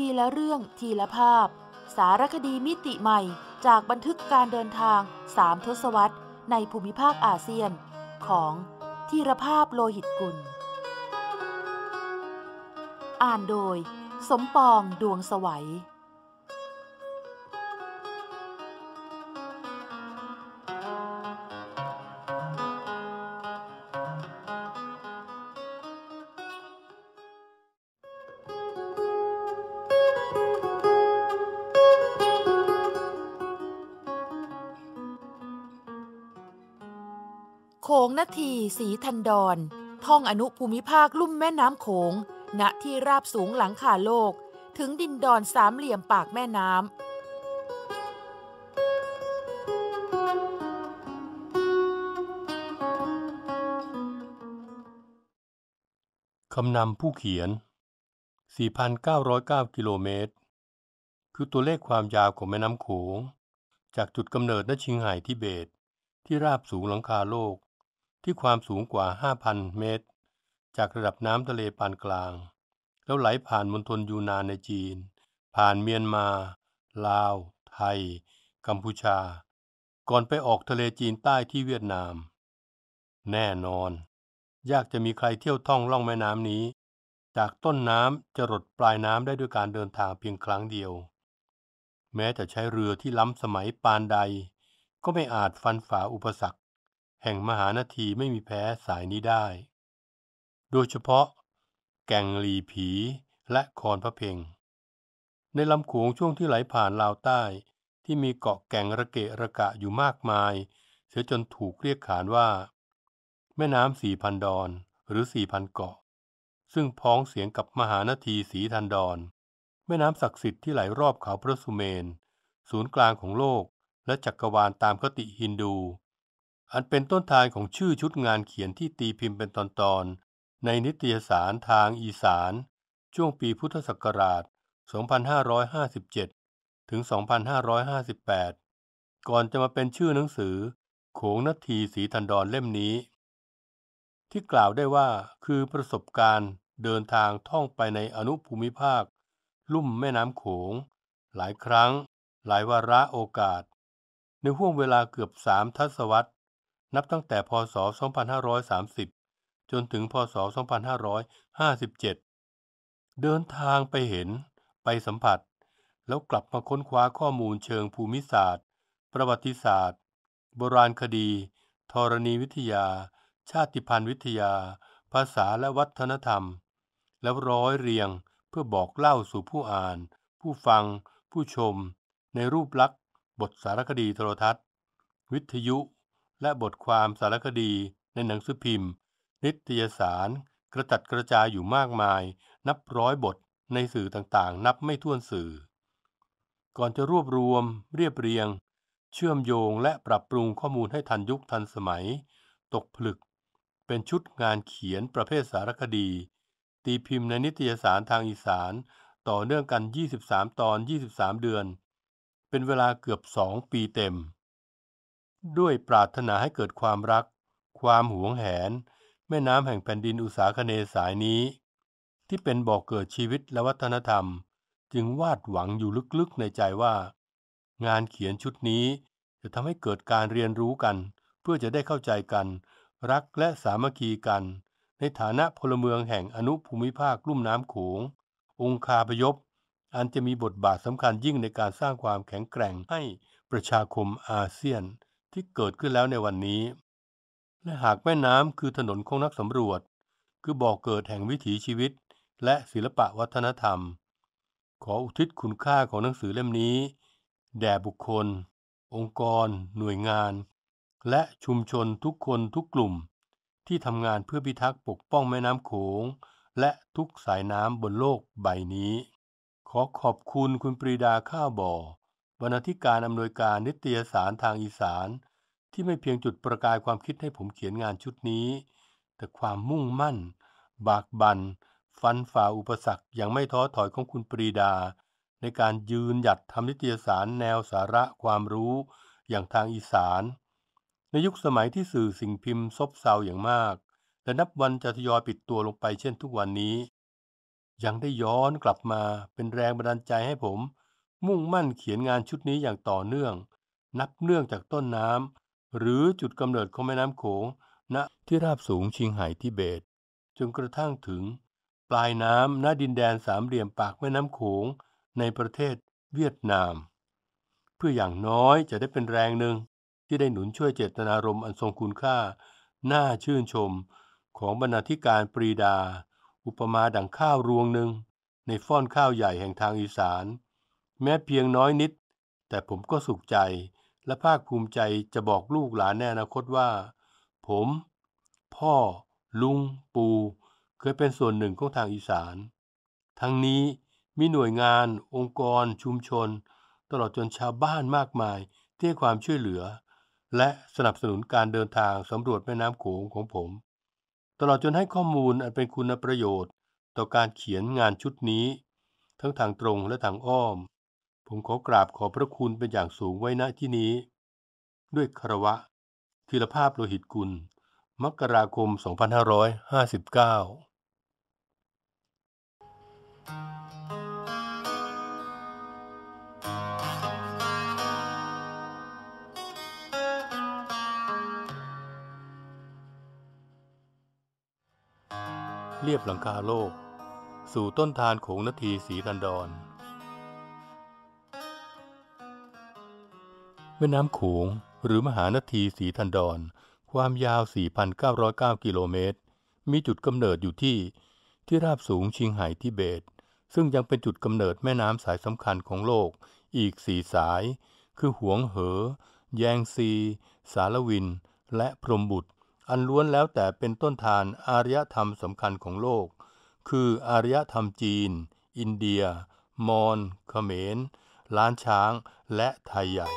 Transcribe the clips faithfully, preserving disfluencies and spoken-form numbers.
ละเรื่องทีละภาพสารคดีมิติใหม่จากบันทึกการเดินทางสามทศวรรษในภูมิภาคอาเซียนของธีรภาพโลหิตกุลอ่านโดยสมปองดวงไสวัยโขงนาทีศรีทันดรท่องอนุภูมิภาคลุ่มแม่น้ำโขงณที่ราบสูงหลังคาโลกถึงดินดอนสามเหลี่ยมปากแม่น้ำคำนำผู้เขียน สี่พันเก้าร้อยเก้า กิโลเมตร คือตัวเลขความยาวของแม่น้ำโขงจากจุดกำเนิดณชิงไห่ทิเบตที่ราบสูงหลังคาโลกที่ความสูงกว่า ห้าพัน เมตรจากระดับน้ำทะเลปานกลางแล้วไหลผ่านมณฑลยูนานในจีนผ่านเมียนมาลาวไทยกัมพูชาก่อนไปออกทะเลจีนใต้ที่เวียดนามแน่นอนยากจะมีใครเที่ยวท่องล่องแม่น้ำนี้จากต้นน้ำจรดปลายน้ำได้ด้วยการเดินทางเพียงครั้งเดียวแม้จะใช้เรือที่ล้ำสมัยปานใดก็ไม่อาจฟันฝ่าอุปสรรคแห่งมหานาทีไม่มีแพ้สายนี้ได้โดยเฉพาะแก่งหลีผีและคอนพระเพ็งในลำโขงช่วงที่ไหลผ่านลาวใต้ที่มีเกาะแก่งระเกะระกะอยู่มากมายเสียจนถูกเรียกขานว่าแม่น้ำสี่พันดอนหรือสี่พันเกาะซึ่งพ้องเสียงกับมหานาทีศรีทันดรแม่น้ำศักดิ์สิทธิ์ที่ไหลรอบเขาพระสุเมนศูนย์กลางของโลกและจักรวาลตามคติฮินดูอันเป็นต้นทานของชื่อชุดงานเขียนที่ตีพิมพ์เป็นตอนๆในนิตยสารทางอีสานช่วงปีพุทธศักราช สองพันห้าร้อยห้าสิบเจ็ด ถึง สองพันห้าร้อยห้าสิบแปด ก่อนจะมาเป็นชื่อหนังสือโขงนาทีศรีทันดรเล่มนี้ที่กล่าวได้ว่าคือประสบการณ์เดินทางท่องไปในอนุภูมิภาคลุ่มแม่น้ำโขงหลายครั้งหลายวาระโอกาสในห่วงเวลาเกือบสามทศวรรษนับตั้งแต่พ.ศ. สองพันห้าร้อยสามสิบจนถึงพ.ศ. สองพันห้าร้อยห้าสิบเจ็ดเดินทางไปเห็นไปสัมผัสแล้วกลับมาค้นคว้าข้อมูลเชิงภูมิศาสตร์ประวัติศาสตร์โบราณคดีธรณีวิทยาชาติพันธุ์วิทยาภาษาและวัฒนธรรมแล้วร้อยเรียงเพื่อบอกเล่าสู่ผู้อ่านผู้ฟังผู้ชมในรูปลักษณ์บทสารคดีโทรทัศน์วิทยุและบทความสารคดีในหนังสือพิมพ์นิตยสารกระจัดกระจายอยู่มากมายนับร้อยบทในสื่อต่างๆนับไม่ถ้วนสื่อก่อนจะรวบรวมเรียบเรียงเชื่อมโยงและปรับปรุงข้อมูลให้ทันยุคทันสมัยตกผลึกเป็นชุดงานเขียนประเภทสารคดีตีพิมพ์ในนิตยสารทางอีสานต่อเนื่องกันยี่สิบสามตอนยี่สิบสามเดือนเป็นเวลาเกือบสองปีเต็มด้วยปรารถนาให้เกิดความรักความหวงแหนแม่น้ำแห่งแผ่นดินอุษาคเนย์สายนี้ที่เป็นบ่อกเกิดชีวิตและวัฒนธรรมจึงวาดหวังอยู่ลึกๆในใจว่างานเขียนชุดนี้จะทำให้เกิดการเรียนรู้กันเพื่อจะได้เข้าใจกันรักและสามัคคีกันในฐานะพลเมืองแห่งอนุภูมิภาคลุ่มน้ำโขงองคาพยพอันจะมีบทบาทสำคัญยิ่งในการสร้างความแข็งแกร่งให้ประชาคมอาเซียนที่เกิดขึ้นแล้วในวันนี้และหากแม่น้ำคือถนนของนักสำรวจคือบ่อกเกิดแห่งวิถีชีวิตและศิลปะวัฒนธรรมขออุทิศคุณค่าของหนังสือเล่มนี้แด่บุคคลองค์กรหน่วยงานและชุมชนทุกคนทุกกลุ่มที่ทำงานเพื่อพิทักษ์ปกป้องแม่น้ำโขงและทุกสายน้ำบนโลกใบนี้ขอขอบคุณคุณปรีดาข้าวบ่อบรรณาธิการอำนวยการนิตยสารทางอีสานที่ไม่เพียงจุดประกายความคิดให้ผมเขียนงานชุดนี้แต่ความมุ่งมั่นบากบั่นฟันฝ่าอุปสรรคอย่างไม่ท้อถอยของคุณปรีดาในการยืนหยัดทำนิตยสารแนวสาระความรู้อย่างทางอีสานในยุคสมัยที่สื่อสิ่งพิมพ์ซบเซาอย่างมากและนับวันจะทยอยปิดตัวลงไปเช่นทุกวันนี้ยังได้ย้อนกลับมาเป็นแรงบันดาลใจให้ผมมุ่งมั่นเขียนงานชุดนี้อย่างต่อเนื่องนับเนื่องจากต้นน้ำหรือจุดกำเนิดของแม่น้ำโขงณที่ราบสูงชิงไห่ทิเบตจนกระทั่งถึงปลายน้ำณดินแดนสามเหลี่ยมปากแม่น้ำโขงในประเทศเวียดนามเพื่ออย่างน้อยจะได้เป็นแรงหนึ่งที่ได้หนุนช่วยเจตนารมณ์อันทรงคุณค่าน่าชื่นชมของบรรณาธิการปรีดาอุปมาดั่งข้าวรวงหนึ่งในฟ้อนข้าวใหญ่แห่งทางอีสานแม้เพียงน้อยนิดแต่ผมก็สุขใจและภาคภูมิใจจะบอกลูกหลานในอนาคตว่าผมพ่อลุงปู่เคยเป็นส่วนหนึ่งของทางอีสานทั้งนี้มีหน่วยงานองค์กรชุมชนตลอดจนชาวบ้านมากมายที่ให้ความช่วยเหลือและสนับสนุนการเดินทางสำรวจแม่น้ำโขงของผมตลอดจนให้ข้อมูลอันเป็นคุณประโยชน์ต่อการเขียนงานชุดนี้ทั้งทางตรงและทางอ้อมผมขอกราบขอบพระคุณเป็นอย่างสูงไว้ณที่นี้ด้วยคารวะธีรภาพโลหิตกุลมกราคม สองพันห้าร้อยห้าสิบเก้า เรียบหลังคาโลกสู่ต้นทานโขงนาทีศรีทันดรแม่น้ำโขงหรือมหานาทีศรีทันดรความยาว สี่พันเก้าร้อยเก้า กิโลเมตรมีจุดกำเนิดอยู่ที่ที่ราบสูงชิงไห่ทิเบตซึ่งยังเป็นจุดกำเนิดแม่น้ำสายสำคัญของโลกอีกสี่สายคือหวงเหอแยงซีสารวินและพรหมบุตรอันล้วนแล้วแต่เป็นต้นทานอารยธรรมสำคัญของโลกคืออารยธรรมจีนอินเดียมอญเขมรล้านช้างและไทยใหญ่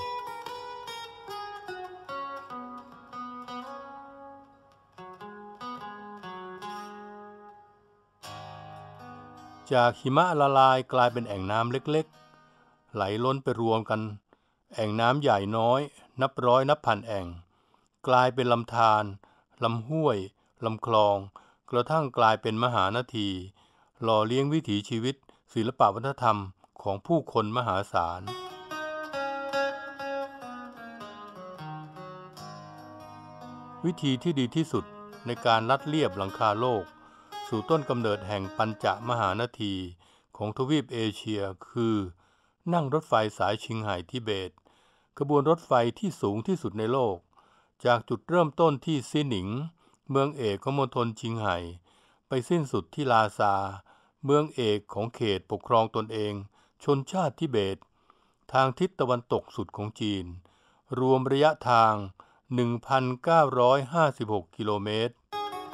จากหิมะละลายกลายเป็นแอ่งน้ำเล็กๆไหลล้นไปรวมกันแอ่งน้ำใหญ่น้อยนับร้อยนับพันแอ่งกลายเป็นลำธารลำห้วยลำคลองกระทั่งกลายเป็นมหานาทีหล่อเลี้ยงวิถีชีวิตศิลปวัฒนธรรมของผู้คนมหาศาลวิธีที่ดีที่สุดในการลัดเลียบหลังคาโลกสู่ต้นกำเนิดแห่งปัญจมหานาทีของทวีปเอเชียคือนั่งรถไฟสายชิงไห่ทิเบตขบวนรถไฟที่สูงที่สุดในโลกจากจุดเริ่มต้นที่ซิหนิงเมืองเอกของมณฑลชิงไห่ไปสิ้นสุดที่ลาซาเมืองเอกของเขตปกครองตนเองชนชาติทิเบตทางทิศตะวันตกสุดของจีนรวมระยะทาง หนึ่งพันเก้าร้อยห้าสิบหก กิโลเมตร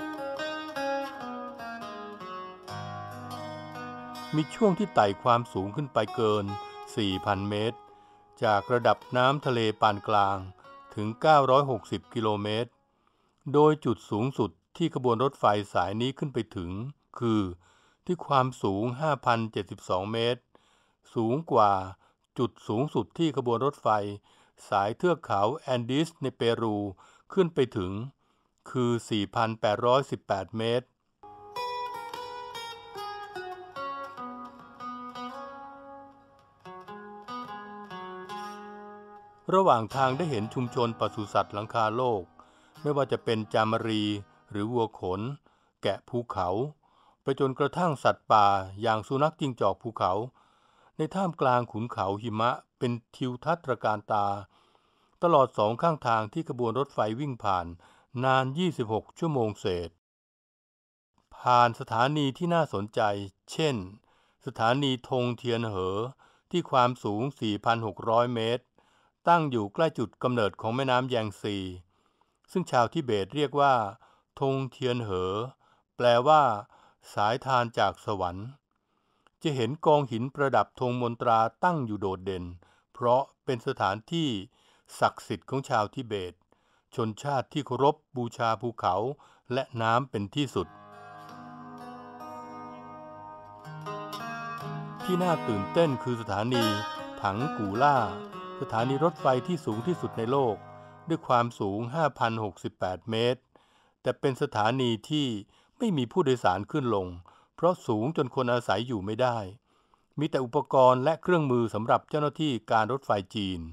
มีช่วงที่ไต่ความสูงขึ้นไปเกิน สี่พัน เมตรจากระดับน้ำทะเลปานกลางถึง เก้าร้อยหกสิบ กิโลเมตรโดยจุดสูงสุดที่ขบวนรถไฟสายนี้ขึ้นไปถึงคือที่ความสูง ห้าพันเจ็ดสิบสอง เมตรสูงกว่าจุดสูงสุดที่ขบวนรถไฟสายเทือกเขาแอนดีสในเปรูขึ้นไปถึงคือ สี่พันแปดร้อยสิบแปด เมตรระหว่างทางได้เห็นชุมชนปศุสัตว์หลังคาโลกไม่ว่าจะเป็นจามรีหรือวัวขนแกะภูเขาไปจนกระทั่งสัตว์ป่าอย่างสุนัขจิ้งจอกภูเขาในท่ามกลางขุนเขาหิมะเป็นทิวทัศน์ตระการตาตลอดสองข้างทางที่ขบวนรถไฟวิ่งผ่านนานยี่สิบหกชั่วโมงเศษผ่านสถานีที่น่าสนใจเช่นสถานีธงเทียนเหอที่ความสูง สี่พันหกร้อย เมตรตั้งอยู่ใกล้จุดกำเนิดของแม่น้ำแยงซีซึ่งชาวทิเบตเรียกว่าธงเทียนเหอแปลว่าสายทานจากสวรรค์จะเห็นกองหินประดับธงมนตราตั้งอยู่โดดเด่นเพราะเป็นสถานที่ศักดิ์สิทธิ์ของชาวทิเบตชนชาติที่เคารพบูชาภูเขาและน้ำเป็นที่สุดที่น่าตื่นเต้นคือสถานีถังกูล่าสถานีรถไฟที่สูงที่สุดในโลกด้วยความสูง ห้าพันหกสิบแปด เมตรแต่เป็นสถานีที่ไม่มีผู้โดยสารขึ้นลงเพราะสูงจนคนอาศัยอยู่ไม่ได้มีแต่อุปกรณ์และเครื่องมือสำหรับเจ้าหน้าที่การรถไฟจีน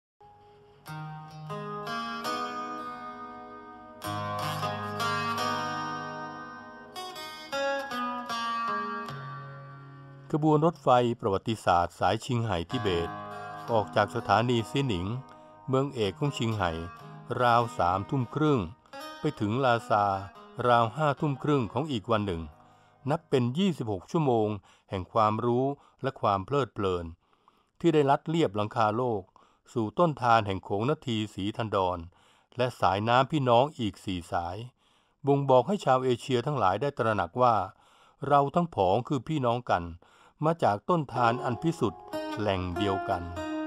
ขบวนรถไฟประวัติศาสตร์สายชิงไห่ทิเบตออกจากสถานีซิหนิงเมืองเอกของชิงไห่ราวสามทุ่มครึ่งไปถึงลาซาราวห้าทุ่มครึ่งของอีกวันหนึ่งนับเป็นยี่สิบหกชั่วโมงแห่งความรู้และความเพลิดเพลินที่ได้ลัดเลียบหลังคาโลกสู่ต้นทานแห่งโขงนาทีสีทันดรและสายน้ำพี่น้องอีกสี่สายบ่งบอกให้ชาวเอเชียทั้งหลายได้ตระหนักว่าเราทั้งผองคือพี่น้องกันมาจากต้นทานอันพิสุทธิ์แหล่งเดียวกัน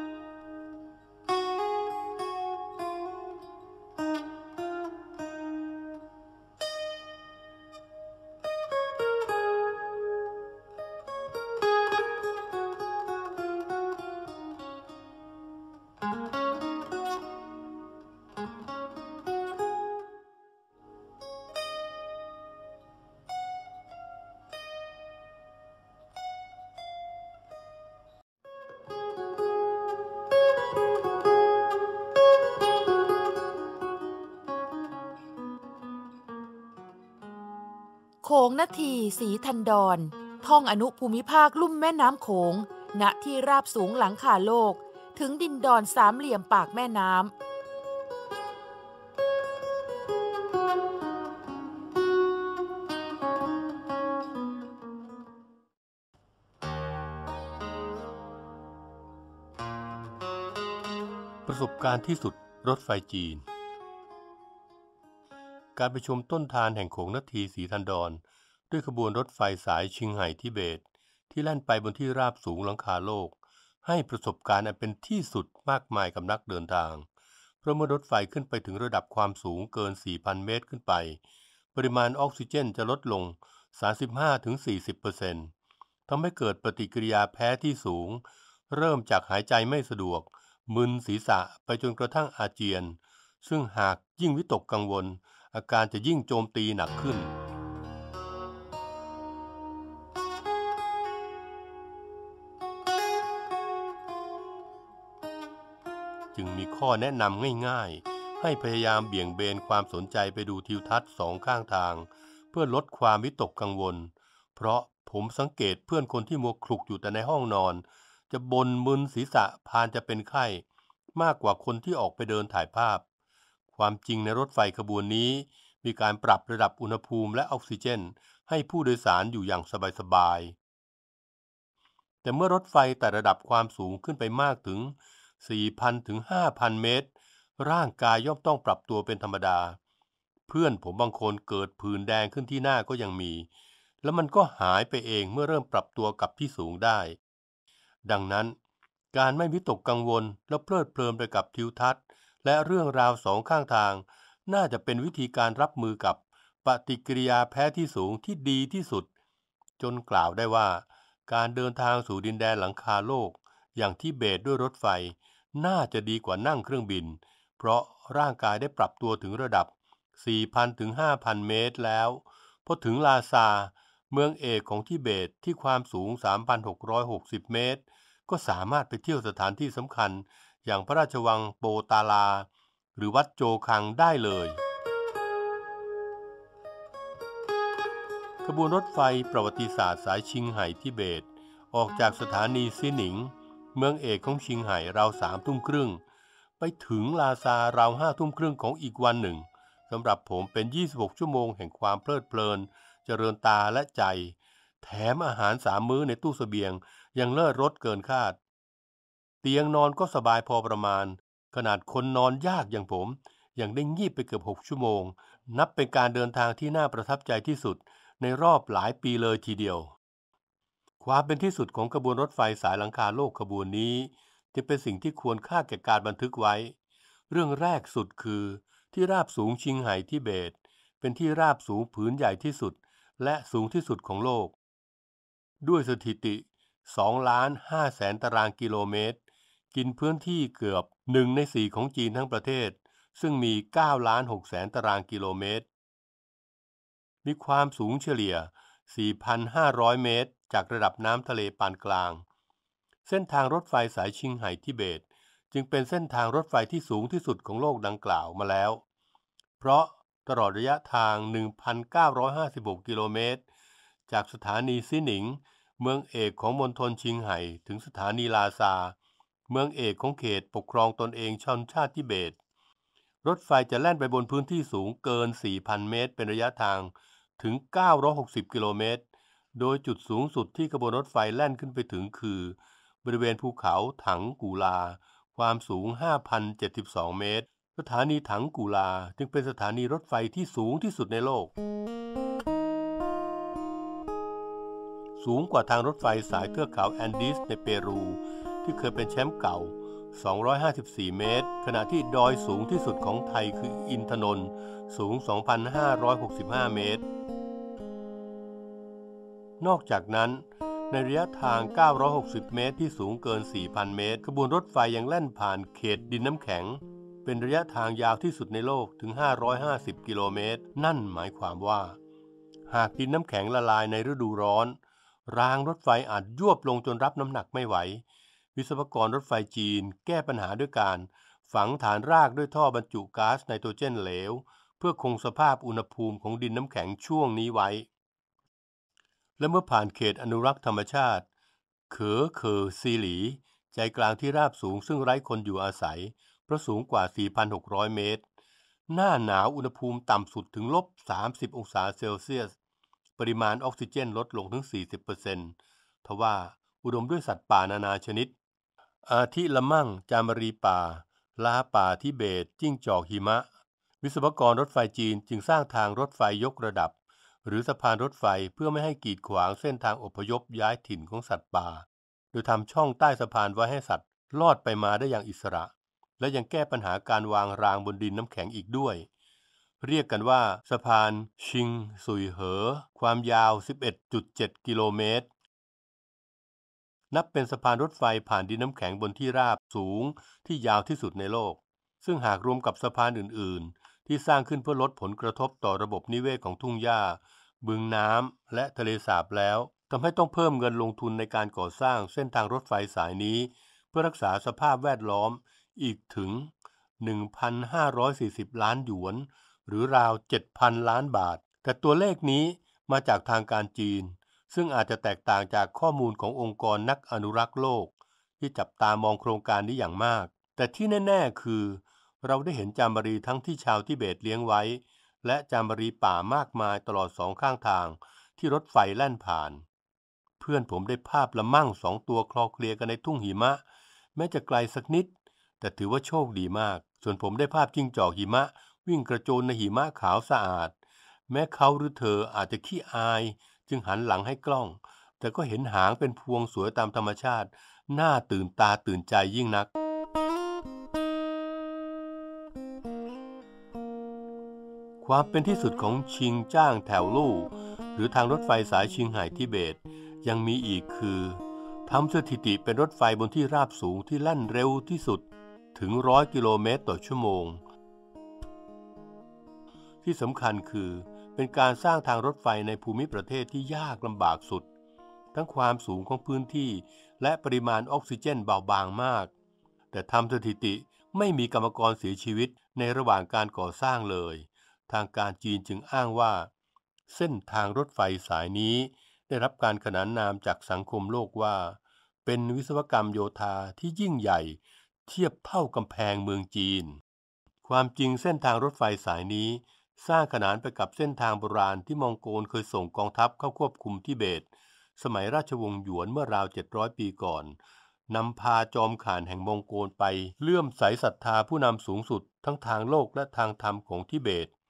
โขงนาทีสีทันดรท่องอนุภูมิภาคลุ่มแม่น้ำโขงณที่ราบสูงหลังคาโลกถึงดินดอนสามเหลี่ยมปากแม่น้ำประสบการณ์ที่สุดรถไฟจีนการไปชมต้นทานแห่งโขงนาทีสีทันดรด้วยขบวนรถไฟสายชิงไห่ทิเบตที่แล่นไปบนที่ราบสูงหลังคาโลกให้ประสบการณ์อันเป็นที่สุดมากมายกับนักเดินทางเพราะเมื่อรถไฟขึ้นไปถึงระดับความสูงเกิน สี่พัน เมตรขึ้นไปปริมาณออกซิเจนจะลดลง สามสิบห้าถึงสี่สิบเปอร์เซ็นต์ ทำให้เกิดปฏิกิริยาแพ้ที่สูงเริ่มจากหายใจไม่สะดวกมึนศีรษะไปจนกระทั่งอาเจียนซึ่งหากยิ่งวิตกกังวลอาการจะยิ่งโจมตีหนักขึ้นจึงมีข้อแนะนำง่ายๆให้พยายามเบี่ยงเบนความสนใจไปดูทิวทัศน์สองข้างทางเพื่อลดความวิตกกังวลเพราะผมสังเกตเพื่อนคนที่มัวคลุกอยู่แต่ในห้องนอนจะบ่นมึนศีรษะพานจะเป็นไข้มากกว่าคนที่ออกไปเดินถ่ายภาพความจริงในรถไฟขบวนนี้มีการปรับระดับอุณหภูมิและออกซิเจนให้ผู้โดยสารอยู่อย่างสบายๆแต่เมื่อรถไฟไต่ระดับความสูงขึ้นไปมากถึง สี่พัน ถึง ห้าพัน เมตรร่างกายย่อมต้องปรับตัวเป็นธรรมดาเพื่อนผมบางคนเกิดผื่นแดงขึ้นที่หน้าก็ยังมีแล้วมันก็หายไปเองเมื่อเริ่มปรับตัวกับที่สูงได้ดังนั้นการไม่วิตกกังวลและเพลิดเพลินไปกับทิวทัศน์และเรื่องราวสองข้างทางน่าจะเป็นวิธีการรับมือกับปฏิกิริยาแพ้ที่สูงที่ดีที่สุดจนกล่าวได้ว่าการเดินทางสู่ดินแดนหลังคาโลกอย่างทิเบตด้วยรถไฟน่าจะดีกว่านั่งเครื่องบินเพราะร่างกายได้ปรับตัวถึงระดับ สี่พัน ถึง ห้าพัน เมตรแล้วพอถึงลาซาเมืองเอกของทิเบตที่ความสูง สามพันหกร้อยหกสิบ เมตรก็สามารถไปเที่ยวสถานที่สำคัญอย่างพระราชวังโปตาลาหรือวัดโจคังได้เลยขบวนรถไฟประวัติศาสตร์สายชิงไห่ทิเบตออกจากสถานีซิหนิงเมืองเอกของชิงไห่ราวสามทุ่มครึ่งไปถึงลาซาราวห้าทุ่มครึ่งของอีกวันหนึ่งสำหรับผมเป็นยี่สิบหกชั่วโมงแห่งความเพลิดเพลินเจริญตาและใจแถมอาหารสามมื้อในตู้เสบียงยังเลิศรสเกินคาดเตียงนอนก็สบายพอประมาณขนาดคนนอนยากอย่างผมยังได้งีบไปเกือบหกชั่วโมงนับเป็นการเดินทางที่น่าประทับใจที่สุดในรอบหลายปีเลยทีเดียวความเป็นที่สุดของขบวนรถไฟสายหลังคาโลกขบวนนี้จะเป็นสิ่งที่ควรค่าแก่การบันทึกไว้เรื่องแรกสุดคือที่ราบสูงชิงไห่ทิเบตเป็นที่ราบสูงผืนใหญ่ที่สุดและสูงที่สุดของโลกด้วยสถิติสองล้านห้าแสนตารางกิโลเมตรกินพื้นที่เกือบหนึ่งในสี่ของจีนทั้งประเทศซึ่งมีเก้าล้านหกแสนตารางกิโลเมตรมีความสูงเฉลี่ยสี่พันห้าร้อย เมตรจากระดับน้ำทะเลปานกลางเส้นทางรถไฟสายชิงไห่ทิเบตจึงเป็นเส้นทางรถไฟที่สูงที่สุดของโลกดังกล่าวมาแล้วเพราะตลอดระยะทาง หนึ่งพันเก้าร้อยห้าสิบหก กิโลเมตรจากสถานีซิหนิงเมืองเอกของมณฑลชิงไห่ถึงสถานีลาซาเมืองเอกของเขตปกครองตนเองชนชาติทิเบตรถไฟจะแล่นไปบนพื้นที่สูงเกิน สี่พัน เมตรเป็นระยะทางถึง เก้าร้อยหกสิบ กิโลเมตรโดยจุดสูงสุดที่ขบวนรถไฟแล่นขึ้นไปถึงคือบริเวณภูเขาถังกูลาความสูง ห้าพันเจ็ดสิบสอง เมตรสถานีถังกูลาจึงเป็นสถานีรถไฟที่สูงที่สุดในโลกสูงกว่าทางรถไฟสายเทือกเขาแอนดีสในเปรูที่เคยเป็นแชมป์เก่าสองร้อยห้าสิบสี่ เมตรขณะที่ดอยสูงที่สุดของไทยคืออินทนนท์สูง สองพันห้าร้อยหกสิบห้า เมตรนอกจากนั้นในระยะทาง เก้าร้อยหกสิบ เมตรที่สูงเกิน สี่พัน เมตรขบวนรถไฟยังแล่นผ่านเขตดินน้ำแข็งเป็นระยะทางยาวที่สุดในโลกถึง ห้าร้อยห้าสิบ กิโลเมตรนั่นหมายความว่าหากดินน้ำแข็งละลายในฤดูร้อนรางรถไฟอาจยวบลงจนรับน้ำหนักไม่ไหววิศวกรรถไฟจีนแก้ปัญหาด้วยการฝังฐานรากด้วยท่อบรรจุก๊าซไนโตรเจนเหลวเพื่อคงสภาพอุณหภูมิของดินน้ำแข็งช่วงนี้ไว้และเมื่อผ่านเขตอนุรักษ์ธรรมชาติเขอเคอซีหลีใจกลางที่ราบสูงซึ่งไร้คนอยู่อาศัยเพราะสูงกว่า สี่พันหกร้อย เมตรหน้าหนาวอุณหภูมิต่ำสุดถึงลบสามสิบองศาเซลเซียสปริมาณออกซิเจนลดลงถึง สี่สิบเปอร์เซ็นต์ ทว่าอุดมด้วยสัตว์ป่านานาชนิดอาทิละมั่งจามรีป่าลาป่าทิเบตจิ้งจอกหิมะวิศวกรรถไฟจีนจึงสร้างทางรถไฟยกระดับหรือสะพานรถไฟเพื่อไม่ให้กีดขวางเส้นทางอพยพย้ายถิ่นของสัตว์ป่าโดยทำช่องใต้สะพานไว้ให้สัตว์ลอดไปมาได้อย่างอิสระและยังแก้ปัญหาการวางรางบนดินน้ำแข็งอีกด้วยเรียกกันว่าสะพานชิงซุยเหอความยาว สิบเอ็ดจุดเจ็ด กิโลเมตรนับเป็นสะพานรถไฟผ่านดินน้ำแข็งบนที่ราบสูงที่ยาวที่สุดในโลกซึ่งหากรวมกับสะพานอื่นๆที่สร้างขึ้นเพื่อลดผลกระทบต่อระบบนิเวศของทุ่งหญ้าบึงน้ำและทะเลสาบแล้วทำให้ต้องเพิ่มเงินลงทุนในการก่อสร้างเส้นทางรถไฟสายนี้เพื่อรักษาสภาพแวดล้อมอีกถึง หนึ่งพันห้าร้อยสี่สิบ ล้านหยวนหรือราว เจ็ดพัน ล้านบาทแต่ตัวเลขนี้มาจากทางการจีนซึ่งอาจจะแตกต่างจากข้อมูลขององค์กรนักอนุรักษ์โลกที่จับตามองโครงการนี้อย่างมากแต่ที่แน่ๆคือเราได้เห็นจามรีทั้งที่ชาวทิเบตเลี้ยงไว้และจามรีป่ามากมายตลอดสองข้างทางที่รถไฟแล่นผ่านเพื่อนผมได้ภาพละมั่งสองตัวคลอเคลียกันในทุ่งหิมะแม้จะไกลสักนิดแต่ถือว่าโชคดีมากส่วนผมได้ภาพจิ้งจอกหิมะวิ่งกระโจนในหิมะขาวสะอาดแม้เขาหรือเธออาจจะขี้อายจึงหันหลังให้กล้องแต่ก็เห็นหางเป็นพวงสวยตามธรรมชาติน่าตื่นตาตื่นใจยิ่งนักความเป็นที่สุดของชิงจ้างแถวลู่หรือทางรถไฟสายชิงไห่ทิเบตยังมีอีกคือทำสถิติเป็นรถไฟบนที่ราบสูงที่แล่นเร็วที่สุดถึงร้อยกิโลเมตรต่อชั่วโมงที่สำคัญคือเป็นการสร้างทางรถไฟในภูมิประเทศที่ยากลำบากสุดทั้งความสูงของพื้นที่และปริมาณออกซิเจนเบาบางมากแต่ทำสถิติไม่มีกรรมกรเสียชีวิตในระหว่างการก่อสร้างเลยทางการจีนจึงอ้างว่าเส้นทางรถไฟสายนี้ได้รับการขนานนามจากสังคมโลกว่าเป็นวิศวกรรมโยธาที่ยิ่งใหญ่เทียบเท่ากำแพงเมืองจีนความจริงเส้นทางรถไฟสายนี้สร้างขนานไปกับเส้นทางโบราณที่มองโกลเคยส่งกองทัพเข้าควบคุมทิเบตสมัยราชวงศ์หยวนเมื่อราวเจ็ดร้อยปีก่อนนำพาจอมข่านแห่งมองโกลไปเลื่อมใสศรัทธาผู้นำสูงสุดทั้งทางโลกและทางธรรมของทิเบต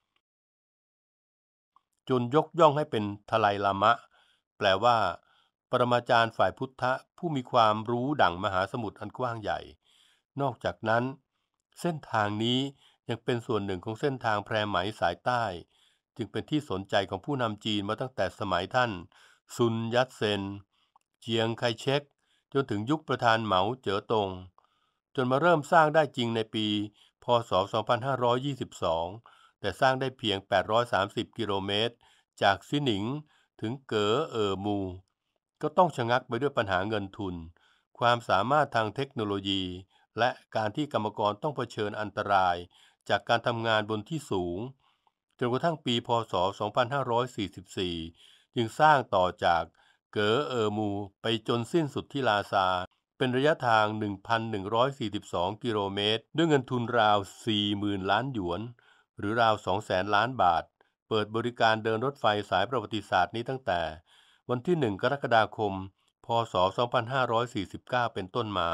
จนยกย่องให้เป็นทไลลามะแปลว่าปรมาจารย์ฝ่ายพุทธะผู้มีความรู้ดั่งมหาสมุทรอันกว้างใหญ่นอกจากนั้นเส้นทางนี้ยังเป็นส่วนหนึ่งของเส้นทางแพรไหมสายใต้จึงเป็นที่สนใจของผู้นำจีนมาตั้งแต่สมัยท่านซุนยัตเซนเจียงไคเชกจนถึงยุคประธานเหมาเจ๋อตงจนมาเริ่มสร้างได้จริงในปีพ.ศ. สองพันห้าร้อยยี่สิบสองแต่สร้างได้เพียงแปดร้อยสามสิบกิโลเมตรจากซิหนิงถึงเก๋อเอ่อมูก็ต้องชะงักไปด้วยปัญหาเงินทุนความสามารถทางเทคโนโลยีและการที่กรรมกรต้องเผชิญอันตรายจากการทำงานบนที่สูงจนกระทั่งปีพ.ศ. สองพันห้าร้อยสี่สิบสี่จึงสร้างต่อจากเก๋อเอ่อมูไปจนสิ้นสุดที่ลาซาเป็นระยะทาง หนึ่งพันหนึ่งร้อยสี่สิบสอง กิโลเมตรด้วยเงินทุนราว สี่หมื่น ล้านหยวนหรือราว สองแสน ล้านบาทเปิดบริการเดินรถไฟสายประวัติศาสตร์นี้ตั้งแต่วันที่ หนึ่ง กรกฎาคม พ.ศ. สองพันห้าร้อยสี่สิบเก้า เป็นต้นมา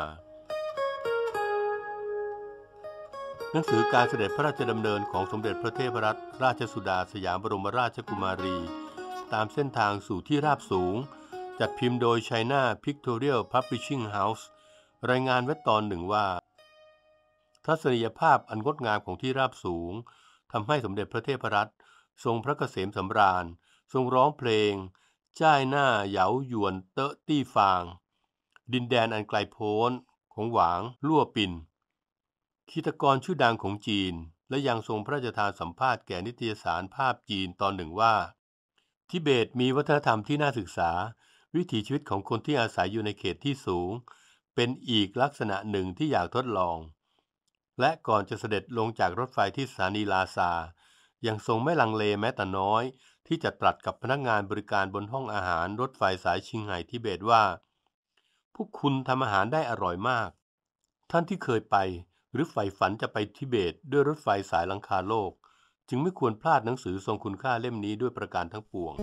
หนังสือการเสด็จพระราชดำเนินของสมเด็จพระเทพรัตนราชสุดาสยามบรมราชกุมารีตามเส้นทางสู่ที่ราบสูงจัดพิมพ์โดย China Pictorial Publishing House รายงานไว้ตอนหนึ่งว่าทัศนียภาพอันงดงามของที่ราบสูงทำให้สมเด็จพระเทพรัตน์ทรงพระเกษมสำราญทรงร้องเพลงจ้ายหน้าเหยาหยวนเตอะตี้ฟางดินแดนอันไกลโพ้นของหวางลั่วปินคีตกรชื่อดังของจีนและยังทรงพระราชทานสัมภาษณ์แก่นิตยสารภาพจีนตอนหนึ่งว่าทิเบตมีวัฒนธรรมที่น่าศึกษาวิถีชีวิตของคนที่อาศัยอยู่ในเขตที่สูงเป็นอีกลักษณะหนึ่งที่อยากทดลองและก่อนจะเสด็จลงจากรถไฟที่สถานีลาซายังทรงไม่ลังเลแม้แต่น้อยที่จะตรัสกับพนักงานบริการบนห้องอาหารรถไฟสายชิงไห่ทิเบตว่าพวกคุณทำอาหารได้อร่อยมากท่านที่เคยไปหรือใฝ่ฝันจะไปทิเบตด้วยรถไฟสายหลังคาโลกจึงไม่ควรพลาดหนังสือทรงคุณค่าเล่มนี้ด้วยประการทั้งปวง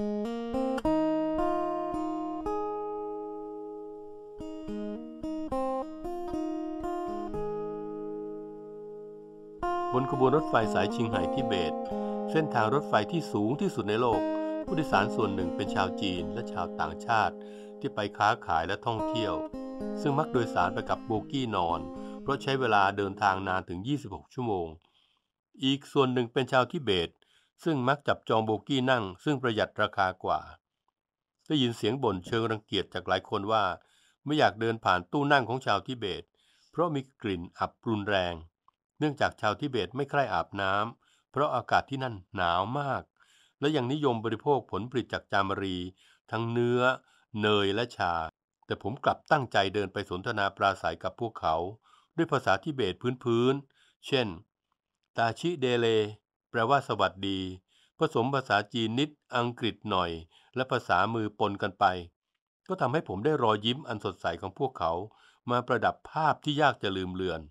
บนขบวนรถไฟสายชิงไห่ทิเบตเส้นทางรถไฟที่สูงที่สุดในโลกผู้โดยสารส่วนหนึ่งเป็นชาวจีนและชาวต่างชาติที่ไปค้าขายและท่องเที่ยวซึ่งมักโดยสารไปกับโบกี้นอนเพราะใช้เวลาเดินทางนานถึงยี่สิบหกชั่วโมงอีกส่วนหนึ่งเป็นชาวทิเบตซึ่งมักจับจองโบกี้นั่งซึ่งประหยัดราคากว่าได้ยินเสียงบ่นเชิงรังเกียจจากหลายคนว่าไม่อยากเดินผ่านตู้นั่งของชาวทิเบตเพราะมีกลิ่นอับรุนแรงเนื่องจากชาวทิเบตไม่ใคร่อาบน้ำเพราะอากาศที่นั่นหนาวมากและยังนิยมบริโภคผลผลิตจากจามรีทั้งเนื้อเนยและชาแต่ผมกลับตั้งใจเดินไปสนทนาปราศัยกับพวกเขาด้วยภาษาทิเบตพื้นๆเช่นตาชิเดเลแปลว่าสวัสดีผสมภาษาจีนนิดอังกฤษหน่อยและภาษามือปนกันไปก็ทำให้ผมได้รอยยิ้มอันสดใสของพวกเขามาประดับภาพที่ยากจะลืมเลือน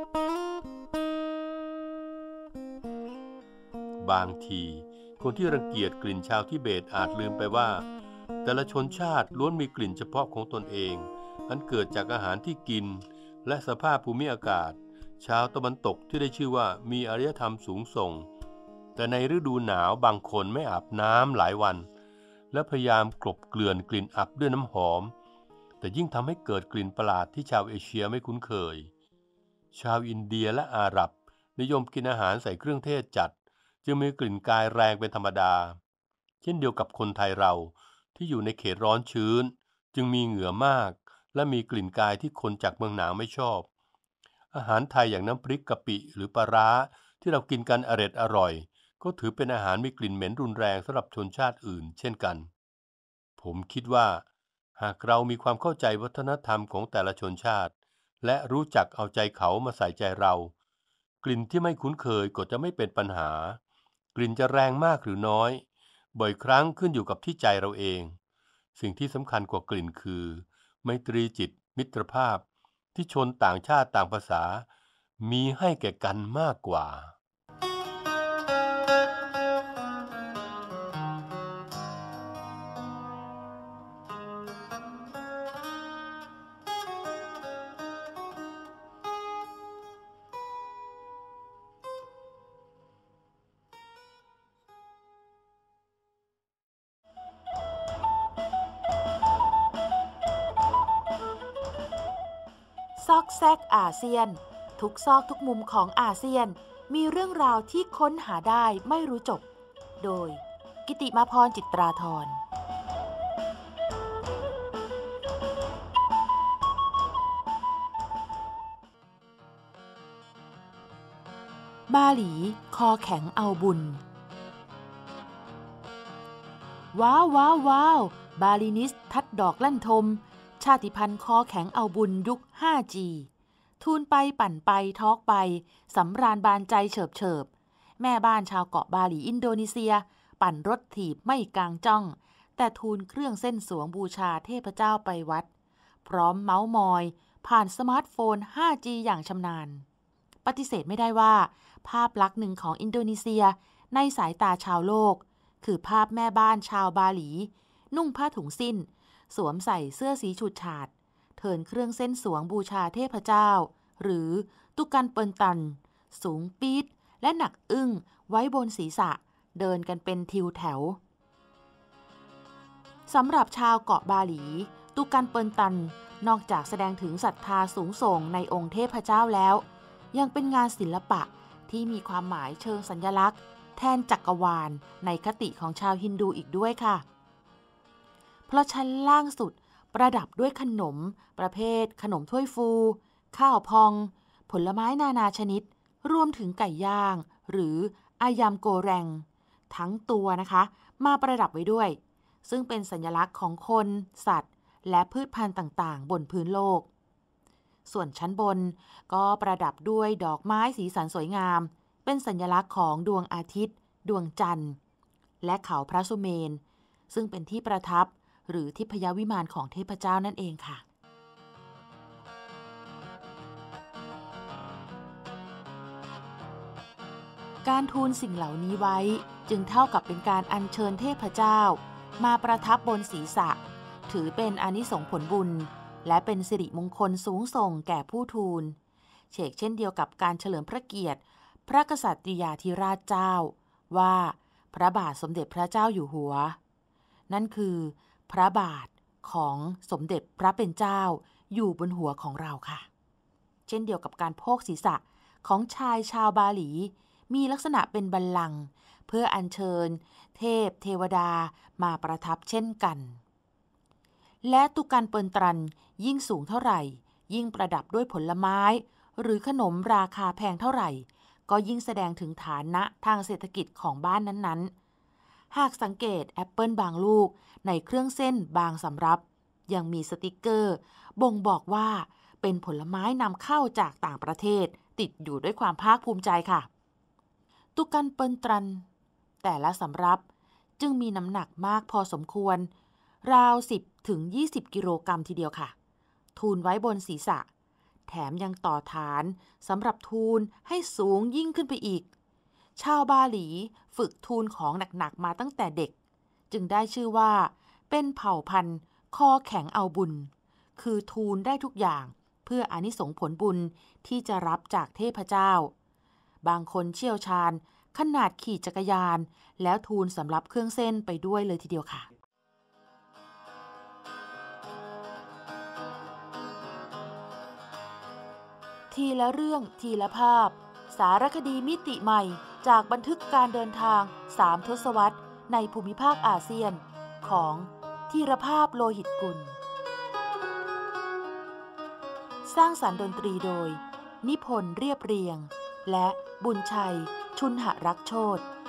บางทีคนที่รังเกียจกลิ่นชาวทิเบตอาจลืมไปว่าแต่ละชนชาติล้วนมีกลิ่นเฉพาะของตนเองอันเกิดจากอาหารที่กินและสภาพภูมิอากาศชาวตะวันตกที่ได้ชื่อว่ามีอารยธรรมสูงส่งแต่ในฤดูหนาวบางคนไม่อาบน้ำหลายวันและพยายามกลบเกลื่อนกลิ่นอับด้วยน้ำหอมแต่ยิ่งทำให้เกิดกลิ่นประหลาดที่ชาวเอเชียไม่คุ้นเคยชาวอินเดียและอาหรับนิยมกินอาหารใส่เครื่องเทศจัดจึงมีกลิ่นกายแรงเป็นธรรมดาเช่นเดียวกับคนไทยเราที่อยู่ในเขตร้อนชื้นจึงมีเหงื่อมากและมีกลิ่นกายที่คนจากเมืองหนาวไม่ชอบอาหารไทยอย่างน้ำพริกกะปิหรือปลาร้าที่เรากินกันอร็ดอร่อยก็ถือเป็นอาหารมีกลิ่นเหม็นรุนแรงสำหรับชนชาติอื่นเช่นกันผมคิดว่าหากเรามีความเข้าใจวัฒนธรรมของแต่ละชนชาติและรู้จักเอาใจเขามาใส่ใจเรากลิ่นที่ไม่คุ้นเคยก็จะไม่เป็นปัญหากลิ่นจะแรงมากหรือน้อยบ่อยครั้งขึ้นอยู่กับที่ใจเราเองสิ่งที่สำคัญกว่ากลิ่นคือไมตรีจิตมิตรภาพที่ชนต่างชาติต่างภาษามีให้แก่กันมากกว่าซอกแซกอาเซียนทุกซอกทุกมุมของอาเซียนมีเรื่องราวที่ค้นหาได้ไม่รู้จบโดยกิติมาพรจิตราธรบาหลีคอแข็งเอาบุญว้าวว้าวว้าวบาลินิสทัดดอกลั่นทมชาติพันธุ์คอแข็งเอาบุญยุค ห้าจี ทูนไปปั่นไปทอกไปสำราญบานใจเฉิบเฉิบแม่บ้านชาวเกาะบาหลีอินโดนีเซียปั่นรถถีบไม่กลางจ้องแต่ทูลเครื่องเส้นสวงบูชาเทพเจ้าไปวัดพร้อมเมาส์มอยผ่านสมาร์ทโฟน ห้าจี อย่างชำนาญปฏิเสธไม่ได้ว่าภาพลักษณ์หนึ่งของอินโดนีเซียในสายตาชาวโลกคือภาพแม่บ้านชาวบาหลีนุ่งผ้าถุงสิ้นสวมใส่เสื้อสีฉูดฉาดเทินเครื่องเส้นสวงบูชาเทพเจ้าหรือตุกันเปิลตันสูงปี๊ดและหนักอึ้งไว้บนศีรษะเดินกันเป็นทิวแถวสำหรับชาวเกาะบาหลีตุกันเปิลตันนอกจากแสดงถึงศรัทธาสูงส่งในองค์เทพเจ้าแล้วยังเป็นงานศิลปะที่มีความหมายเชิงสัญลักษณ์แทนจักรวาลในคติของชาวฮินดูอีกด้วยค่ะเพราะชั้นล่างสุดประดับด้วยขนมประเภทขนมถ้วยฟูข้าวพองผลไม้นานาชนิดรวมถึงไก่ย่างหรืออายามโกแรงทั้งตัวนะคะมาประดับไว้ด้วยซึ่งเป็นสัญลักษณ์ของคนสัตว์และพืชพันธุ์ต่างๆบนพื้นโลกส่วนชั้นบนก็ประดับด้วยดอกไม้สีสันสวยงามเป็นสัญลักษณ์ของดวงอาทิตย์ดวงจันทร์และเขาพระสุเมนซึ่งเป็นที่ประทับหรือทิพยวิมานของเทพเจ้านั่นเองค่ะการทูลสิ่งเหล่านี้ไว้จึงเท่ากับเป็นการอัญเชิญเทพเจ้ามาประทับบนศีรษะถือเป็นอานิสงส์ผลบุญและเป็นสิริมงคลสูงส่งแก่ผู้ทูลเชกเช่นเดียวกับการเฉลิมพระเกียรติพระกษัตริยาธิราชเจ้าว่าพระบาทสมเด็จพระเจ้าอยู่หัวนั่นคือพระบาทของสมเด็จพระเป็นเจ้าอยู่บนหัวของเราค่ะเช่นเดียวกับการโพกศีรษะของชายชาวบาหลีมีลักษณะเป็นบัลลังก์เพื่ออัญเชิญเทพเทวดามาประทับเช่นกันและตุกันเปิลตรันยิ่งสูงเท่าไหร่ยิ่งประดับด้วยผลไม้หรือขนมราคาแพงเท่าไหร่ก็ยิ่งแสดงถึงฐานะทางเศรษฐกิจของบ้านนั้นๆหากสังเกตแอปเปิลบางลูกในเครื่องเส้นบางสำรับยังมีสติกเกอร์บ่งบอกว่าเป็นผลไม้นำเข้าจากต่างประเทศติดอยู่ด้วยความภาคภูมิใจค่ะตุกันเปิลตรันแต่ละสำรับจึงมีน้ำหนักมากพอสมควรราวสิบถึงยี่สิบกิโลกรัมทีเดียวค่ะทูลไว้บนศีรษะแถมยังต่อฐานสำหรับทูลให้สูงยิ่งขึ้นไปอีกชาวบาหลีฝึกทูลของหนักๆมาตั้งแต่เด็กจึงได้ชื่อว่าเป็นเผ่าพันธุ์คอแข็งเอาบุญคือทูลได้ทุกอย่างเพื่ออานิสงส์ผลบุญที่จะรับจากเทพเจ้าบางคนเชี่ยวชาญขนาดขี่จักรยานแล้วทูลสำหรับเครื่องเส้นไปด้วยเลยทีเดียวค่ะทีละเรื่องทีละภาพสารคดีมิติใหม่จากบันทึกการเดินทางสามทศวรรษในภูมิภาคอาเซียนของธีรภาพโลหิตกุลสร้างสรรค์ดนตรีโดยนิพนธ์เรียบเรียงและบุญชัยชุนหรักโชติ